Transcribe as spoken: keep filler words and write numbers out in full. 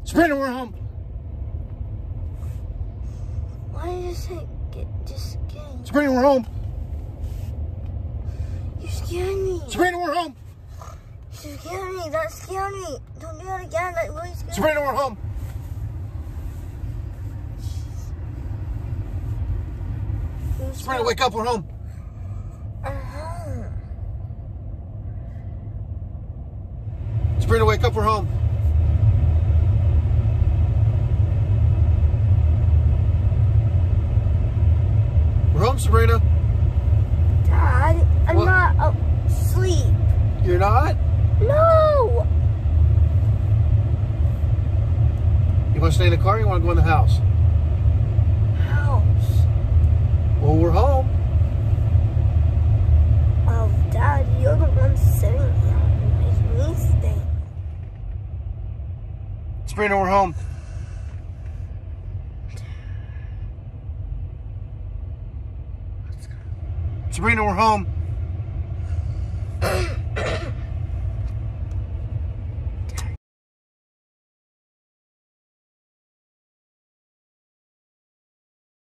Sabrina, we're home. Why did you say get just scared? Sabrina, we're home. You scared me. Sabrina, we're home. You scared me. That scared me. Don't do that again. That really scared me. Sabrina, we're home. Sabrina, wake up. We're home. Uh-huh. Sabrina, wake up. We're home. We're home, Sabrina. Dad, I'm What? not asleep. You're not? No. You want to stay in the car or you want to go in the house? House. Well, we're home. Oh, Dad, you're the one sitting here. You make me stay. Sabrina, we're home. Sabrina, we're home.